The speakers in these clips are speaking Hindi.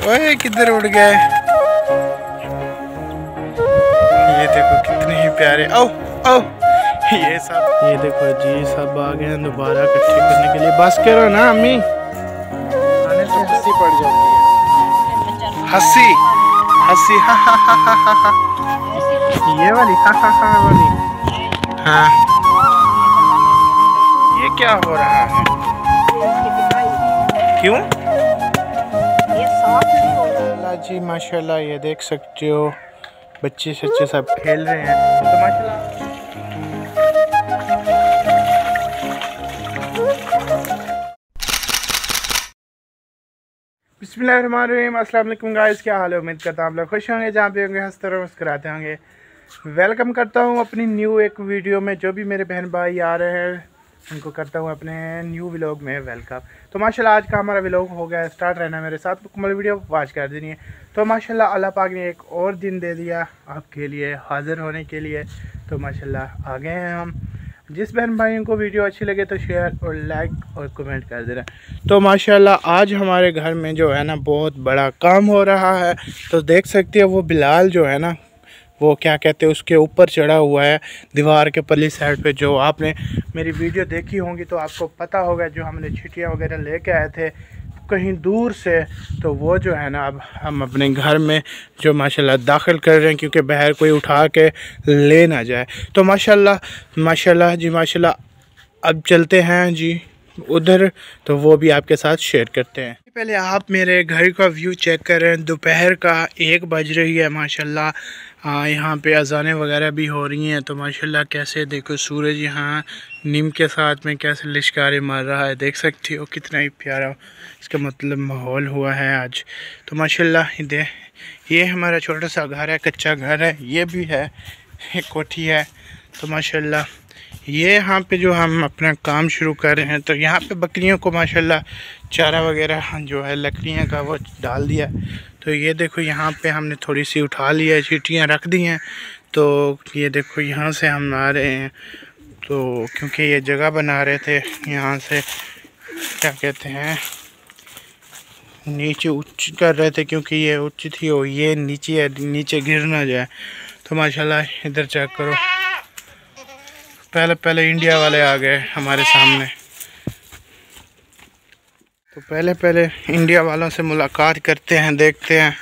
ओए किधर उड़ गए? ये देखो कितने ही प्यारे। ओ ओ ये देखो जी, सब आ गए हैं दोबारा इकट्ठे करने के लिए। बस करो ना अम्मी, आने से हंसी पड़ जाती है। हंसी हंसी हा हा हा हा हा हा। ये वाली हा हा हा वाली। हाँ, ये क्या हो रहा है? क्यों? ये साफ नहीं हो रहा जी। माशाल्लाह ये देख सकते हो, बच्चे सच्चे सब खेल रहे हैं तो माशाल्लाह। बिस्मिल्लाहिर्रहमानिर्रहीम। अस्सलाम वालेकुम गाइस, क्या हाल है? उम्मीद करता हूँ आप लोग खुश होंगे, जहाँ पे होंगे हंसते रहो मुस्कुराते होंगे। वेलकम करता हूँ अपनी न्यू एक वीडियो में। जो भी मेरे बहन भाई आ रहे हैं उनको करता हूँ अपने न्यू व्लॉग में वेलकम। तो माशाल्लाह आज का हमारा व्लॉग हो गया स्टार्ट। रहना मेरे साथ, मुकम्मल वीडियो वॉच कर देनी है। तो माशाल्लाह अल्लाह पाक ने एक और दिन दे दिया आपके लिए हाज़िर होने के लिए। तो माशाल्लाह आ गए हैं हम। जिस बहन भाइयों को वीडियो अच्छी लगे तो शेयर और लाइक और कमेंट कर देना। तो माशाल्लाह आज हमारे घर में जो है ना बहुत बड़ा काम हो रहा है। तो देख सकते हो वो बिलाल जो है ना, वो क्या कहते हैं उसके ऊपर चढ़ा हुआ है दीवार के परली साइड पे। जो आपने मेरी वीडियो देखी होंगी तो आपको पता होगा, जो हमने छिटियाँ वगैरह लेके आए थे कहीं दूर से, तो वो जो है ना अब हम अपने घर में जो माशाल्लाह दाखिल कर रहे हैं, क्योंकि बाहर कोई उठा के ले ना जाए। तो माशाल्लाह माशाल्लाह जी माशाल्लाह अब चलते हैं जी उधर, तो वो भी आपके साथ शेयर करते हैं। पहले आप मेरे घर का व्यू चेक करें। दोपहर का 1 बज रही है माशाल्लाह। यहाँ पे अजानें वगैरह भी हो रही हैं। तो माशाल्लाह कैसे देखो सूरज यहाँ नीम के साथ में कैसे लिशकारे मार रहा है, देख सकती हो कितना ही प्यारा इसका मतलब माहौल हुआ है आज। तो माशाल्लाह ये हमारा छोटा सा घर है, कच्चा घर है, ये भी है एक कोठी है। तो माशाल्लाह ये यहाँ पे जो हम अपना काम शुरू कर रहे हैं, तो यहाँ पे बकरियों को माशाल्लाह चारा वगैरह जो है लकड़ियाँ का वो डाल दिया। तो ये देखो यहाँ पे हमने थोड़ी सी उठा लिया, चीटियाँ रख दी हैं। तो ये देखो यहाँ से हम आ रहे हैं, तो क्योंकि ये जगह बना रहे थे यहाँ से क्या कहते हैं नीचे उच्च कर रहे थे, क्योंकि ये उच्च थी और ये नीचे गिर ना जाए। तो माशाल्लाह इधर चेक करो, पहले इंडिया वाले आ गए हमारे सामने। तो पहले इंडिया वालों से मुलाकात करते हैं, देखते हैं।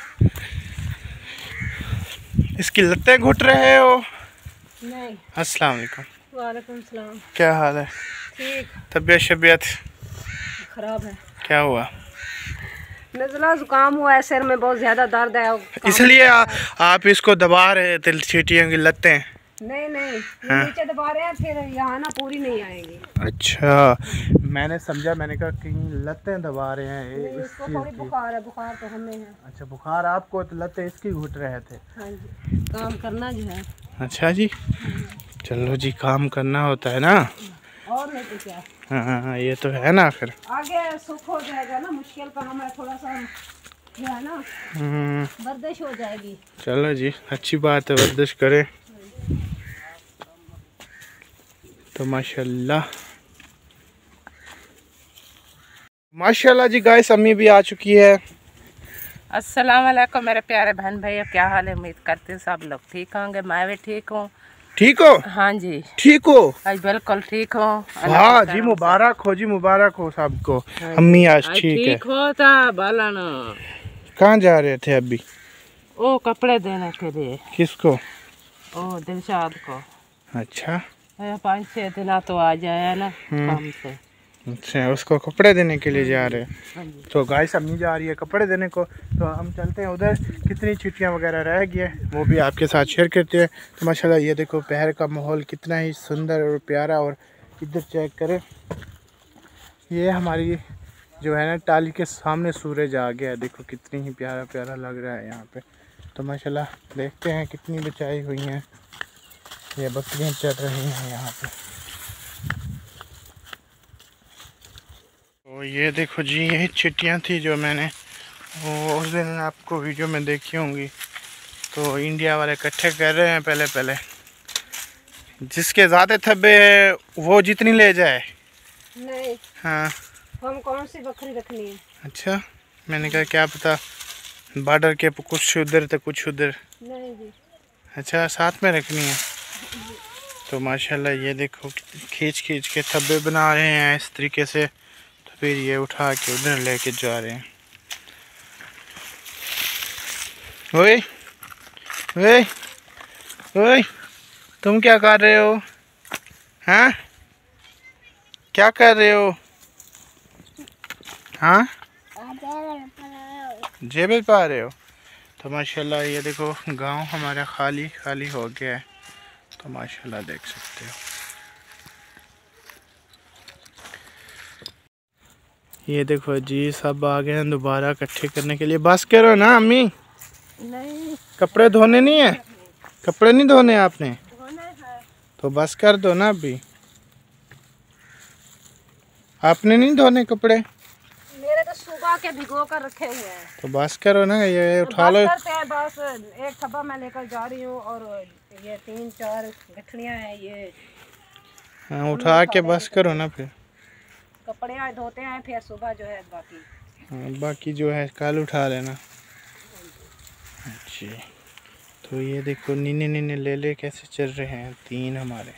इसकी लत्तें घुट रहे हो? नहीं। अस्सलाम वालेकुम। वालेकुम सलाम। क्या हाल है? ठीक। तबीयत खराब है। क्या हुआ? नज़ला जुकाम हुआ है, सिर में बहुत ज़्यादा दर्द है, इसलिए आप इसको दबा रहे थे चीटियों की लत्तें? नहीं हाँ। नीचे दबा रहे हैं, फिर यहाँ ना पूरी नहीं आएगी। अच्छा, मैंने समझा, मैंने कहा कहीं लत्तें दबा रहे हैं। इसको थोड़ी बुखार है, बुखार तो हमें है। अच्छा बुखार आपको, तो लत्तें इसकी घुट रहे थे? हाँ जी, काम करना जो है। अच्छा जी, चलो जी, काम करना होता है ना, और नहीं तो क्या। हाँ ये तो है ना, फिर आगे सुख हो जाएगा ना, मुश्किल काम है थोड़ा सा जो है ना, वर्जिश हो जाएगी। चलो जी, अच्छी बात है, वर्जिश करें। तो माशाल्लाह माशाल्लाह जी गाइस, अम्मी भी आ चुकी है। अस्सलाम वालेकुम मेरे प्यारे बहन भैया, क्या हाल है? उम्मीद करते हैं सब लोग ठीक होंगे। मैं भी ठीक हूँ। ठीक हो? हाँ जी ठीक हो? आज बिल्कुल ठीक हो। हाँ जी, मुबारक हो जी, मुबारक हो सबको। अम्मी आज ठीक हो था बालाना। कहाँ जा रहे थे अभी? ओ कपड़े देने के लिए। किसको? ओ दिलशाद को। अच्छा, 5-6 दिन तो आ जाए ना काम से। अच्छा, उसको कपड़े देने के लिए जा रहे हैं। तो गाइस अम्मी जा रही है कपड़े देने को, तो हम चलते हैं उधर। कितनी छिटियाँ वगैरह रह गई हैं वो भी आपके साथ शेयर करते हैं। तो माशाल्लाह ये देखो पहर का माहौल कितना ही सुंदर और प्यारा। और इधर चेक करें, ये हमारी जो है ना टाली के सामने सूरज आ गया है। देखो कितनी ही प्यारा प्यारा लग रहा है यहाँ पे। तो माशाल्लाह देखते हैं कितनी बचाई हुई हैं, ये बकरियाँ चल रही हैं यहाँ पे। तो ये देखो जी, यही चिट्टियाँ थी जो मैंने वो उस दिन आपको वीडियो में देखी होंगी। तो इंडिया वाले इकट्ठे कर रहे हैं पहले जिसके ज़्यादा थब्बे है वो जितनी ले जाए। नहीं। हाँ, हम कौन सी बकरी रखनी है? अच्छा, मैंने कहा क्या पता बॉर्डर के कुछ उधर तो कुछ उधर। नहीं जी। अच्छा, साथ में रखनी है। तो माशाल्लाह ये देखो खींच खींच के थब्बे बना रहे हैं इस तरीके से, तो फिर ये उठा के उधर लेके जा रहे हैं। ओए ओए ओए, तुम क्या कर रहे हो? हाँ, क्या कर रहे हो? हाँ, जेबल पा रहे हो। तो माशाल्लाह ये देखो गांव हमारा खाली खाली हो गया है। तो माशाल्लाह देख सकते हो। ये देखो जी सब आ गए हैं दोबारा इकट्ठे करने के लिए। बस करो ना अम्मी। नहीं, कपड़े धोने नहीं है? कपड़े नहीं धोने आपने? धोने हैं। तो बस कर दो ना अभी। आपने नहीं धोने कपड़े? मेरे तो सुबह के भिगो कर रखे हुए हैं। तो बस करो ना, ये उठा बस लो। करते हैं, बस एक थब्बा मैं लेकर जा रही हूँ और ये 3-4 गठड़ियाँ हैं ये। हाँ, उठा के बस करो ना फिर। कपड़े आज धोते हैं फिर सुबह जो है बाकी। हाँ, बाकी जो है कल उठा लेना। अच्छा, तो ये देखो नीने नीने ले ले कैसे चल रहे हैं 3 हमारे।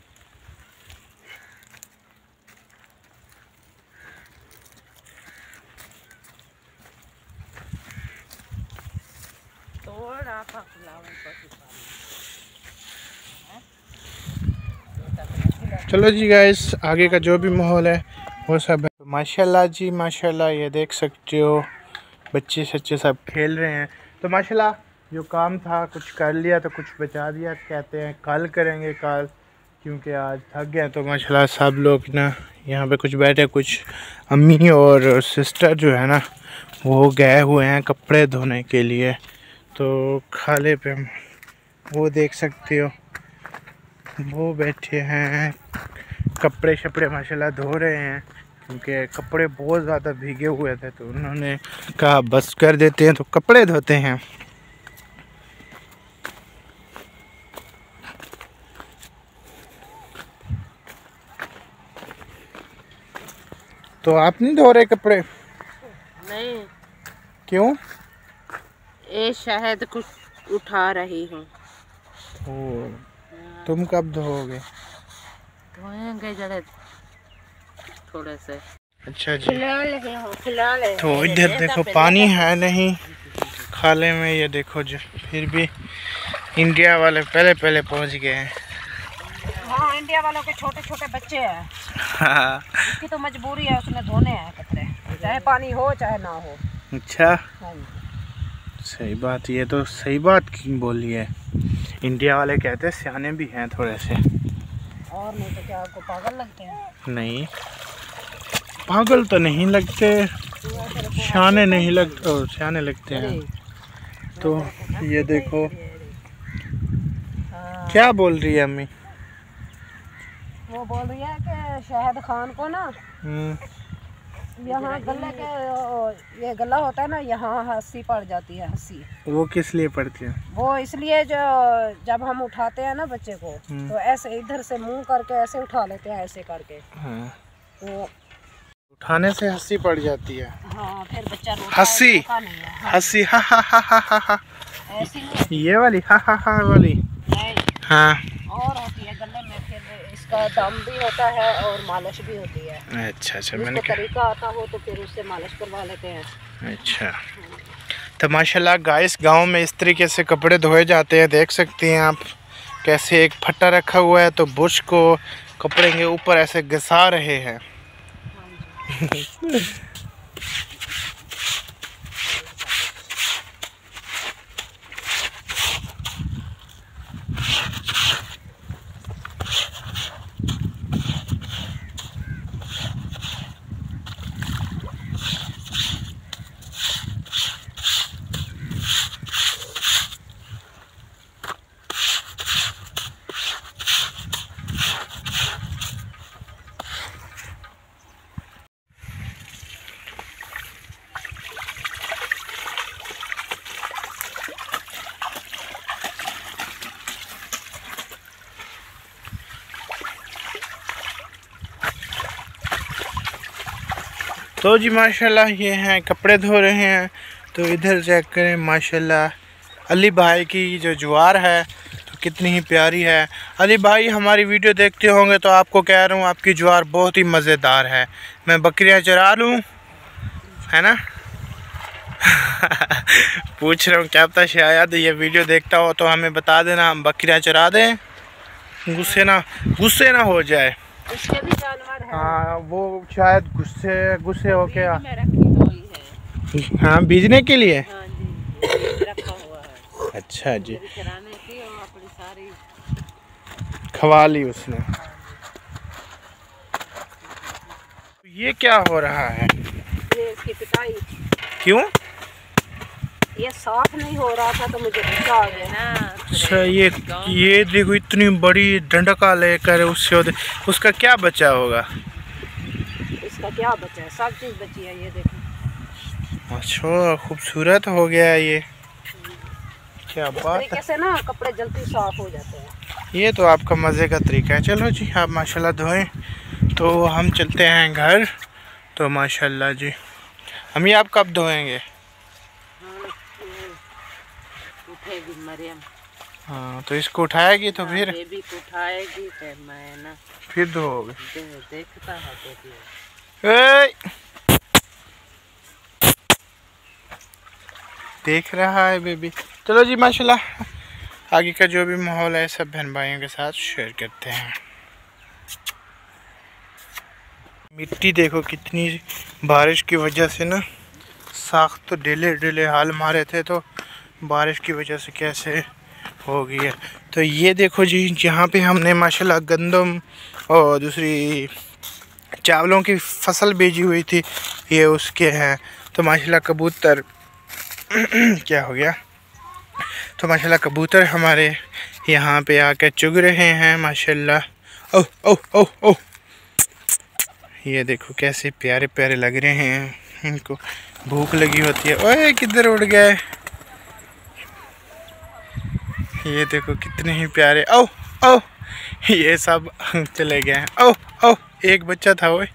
चलो जी गाइस, आगे का जो भी माहौल है वो सब है। तो माशाल्लाह जी माशाल्लाह, ये देख सकते हो बच्चे सच्चे सब खेल रहे हैं। तो माशाल्लाह जो काम था कुछ कर लिया तो कुछ बचा दिया। कहते हैं कल करेंगे कल, क्योंकि आज थक गए। तो माशाल्लाह सब लोग ना यहाँ पे कुछ बैठे, कुछ अम्मी और सिस्टर जो है ना वो गए हुए हैं कपड़े धोने के लिए। तो खाले पे वो देख सकते हो वो बैठे हैं कपड़े शपड़े माशाल्लाह धो रहे हैं, क्योंकि कपड़े बहुत ज़्यादा भीगे हुए थे। तो उन्होंने कहा बस कर देते हैं, तो कपड़े धोते हैं। तो आप नहीं धो रहे कपड़े? नहीं, क्यों? ये शायद कुछ उठा रही हूँ। ओ, तुम कब धोओगे? धोएंगे जरा थोड़े से। अच्छा जी। फिलहाल तो इधर देखो पानी है नहीं खाले में। ये देखो जो फिर भी इंडिया वाले पहले पहले पहुंच गए हैं। हाँ, इंडिया वालों के छोटे छोटे बच्चे हैं। हाँ। उसकी तो मजबूरी है, उसने धोने हैं कपड़े, चाहे पानी हो चाहे ना हो। अच्छा, हाँ, सही बात। ये तो सही बात बोली है। इंडिया वाले कहते हैं सियाने भी हैं थोड़े से। और नहीं तो क्या आपको पागल लगते हैं? नहीं, पागल तो नहीं लगते, सियाने नहीं लगते, और सियाने लगते हैं। तो ये देखो क्या बोल रही है अम्मी? वो बोल रही है कि शाहिद खान को ना यहाँ गले के ये गला होता है ना, यहाँ हंसी पड़ जाती है। हंसी वो किस लिए पड़ती है? वो इसलिए जो जब हम उठाते हैं ना बच्चे को, तो ऐसे इधर से मुंह करके ऐसे उठा लेते हैं, ऐसे करके। हाँ। तो उठाने से हंसी पड़ जाती है। हाँ, फिर बच्चा रोता हंसी है, रोता नहीं है। हाँ, हंसी हा हा हा हा हा हा, ऐसी नहीं, ये वाली हा हा हा वाली। नहीं हाँ, और होती है गले में। फिर इसका दम भी होता है और मालिश भी होती है। अच्छा अच्छा, जिसको मैंने तरीका आता हो तो फिर उससे मालिश करवा लेते हैं। अच्छा। तो माशाल्लाह गाइस, गांव में इस तरीके से कपड़े धोए जाते हैं। देख सकते हैं आप कैसे एक फट्टा रखा हुआ है, तो बुश को कपड़े के ऊपर ऐसे घसा रहे हैं। तो जी माशाल्लाह ये हैं कपड़े धो रहे हैं। तो इधर चेक करें माशाल्लाह अली भाई की जो ज्वार है तो कितनी ही प्यारी है। अली भाई हमारी वीडियो देखते होंगे तो आपको कह रहा हूँ आपकी ज्वार बहुत ही मज़ेदार है। मैं बकरियाँ चरा लूँ, है ना? पूछ रहा हूँ क्या पता शायद ये वीडियो देखता हो तो हमें बता देना, हम बकरियाँ चरा दें, गुस्से ना हो जाए। उसके भी जानवर है। हाँ वो शायद गुस्से हो के मैं रखी हुई है। हाँ बीजने के लिए। हाँ जी, रखा हुआ है। अच्छा जी, चराने की और अपनी सारी खवा ली उसने। ये क्या हो रहा है? ये इसकी पिटाई। क्यों? ये साफ नहीं हो रहा था तो मुझे गुस्सा आ गया ना। अच्छा ये देखो इतनी बड़ी डंडका लेकर उसका क्या बचा होगा? इसका क्या बचा है? सब चीज़ बची है, ये देखो। अच्छा खूबसूरत हो गया है ये, क्या बात है। तरीके से ना कपड़े जल्दी साफ हो जाते हैं। ये तो आपका मज़े का तरीका है। चलो जी आप माशाल्लाह धोएं, तो हम चलते हैं घर। तो माशाल्लाह जी हम ये आप कब धोएंगे? उठेगी मरियम। हाँ तो इसको उठाएगी तो फिर बेबी को उठाएगी फिर मैं ना फिर धोओगे। देखता है बेबी। देख रहा है बेबी। चलो जी माशाल्लाह आगे का जो भी माहौल है सब बहन भाइयों के साथ शेयर करते हैं। मिट्टी देखो कितनी बारिश की वजह से ना साख्त तो ढीले हाल मारे थे, तो बारिश की वजह से कैसे हो गई है। तो ये देखो जी जहाँ पे हमने माशाल्लाह गंदम और दूसरी चावलों की फसल बेची हुई थी ये उसके हैं। तो माशाल्लाह कबूतर क्या हो गया, तो माशाल्लाह कबूतर हमारे यहाँ पे आकर चुग रहे हैं माशाल्लाह। ओह ओह ओह ओह, ये देखो कैसे प्यारे प्यारे लग रहे हैं, इनको भूख लगी होती है। ओए किधर उड़ गए, ये देखो कितने ही प्यारे। ओह ओह ये सब चले गए हैं। ओह ओह एक बच्चा था वो।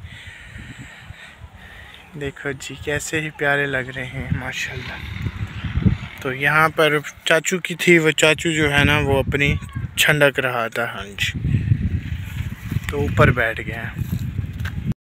देखो जी कैसे ही प्यारे लग रहे हैं माशाल्लाह। तो यहाँ पर चाचू की थी, वो चाचू जो है ना वो अपनी छंडक रहा था। हाँ जी, तो ऊपर बैठ गए हैं।